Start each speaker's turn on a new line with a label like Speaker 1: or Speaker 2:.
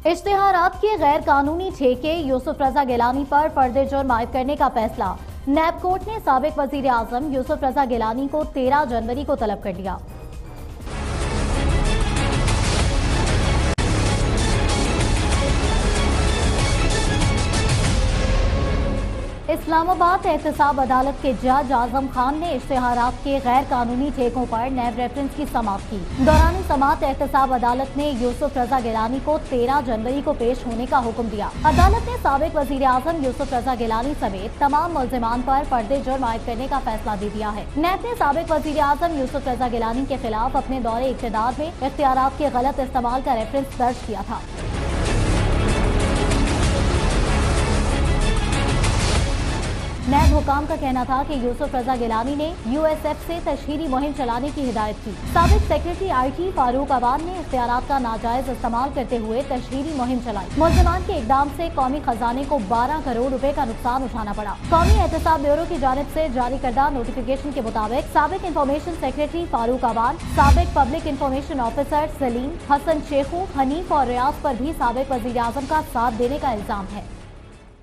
Speaker 1: اشتہارات کے غیر قانونی ٹھیکے یوسف رضا گیلانی پر فرد جرم عائد کرنے کا فیصلہ۔ نیب کورٹ نے سابق وزیر اعظم یوسف رضا گیلانی کو 13 جنوری کو طلب کر لیا۔ اسلام آباد احتساب عدالت کے جج اعظم خان نے اشتہارات کے غیر قانونی ٹھیکوں پر نیب ریفرنس کی سماعت کی۔ دوران سماعت احتساب عدالت نے یوسف رضا گیلانی کو 13 جنوری کو پیش ہونے کا حکم دیا۔ عدالت نے سابق وزیر اعظم یوسف رضا گیلانی سمیت تمام ملزمان پر فرد جرم عائد کرنے کا فیصلہ دے دیا ہے۔ نیب نے سابق وزیر اعظم یوسف رضا گیلانی کے خلاف اپنے دور اقتدار میں اختیارات کے غلط استعمال کا ریفرنس درج کیا تھا۔ نیب حکام کا کہنا تھا کہ یوسف رضا گیلانی نے یو ایس ایف سے تشہیری مہم چلانے کی ہدایت کی۔ سابق سیکرٹری آئی ٹی فاروق عوان نے اختیارات کا ناجائز استعمال کرتے ہوئے تشہیری مہم چلائی۔ ملزمان کے اقدام سے قومی خزانے کو 12 کروڑ روپے کا نقصان اٹھانا پڑا۔ قومی احتساب بیورو کی جانب سے جاری کردہ نوٹیفیکیشن کے مطابق سابق انفارمیشن سیکرٹری فاروق عوان، سابق public information officer Saleem, Hassan Shaikho, Hanif اور ریاض پر بھی سابق وزیر اعظم کا ساتھ دینے کا الزام ہے۔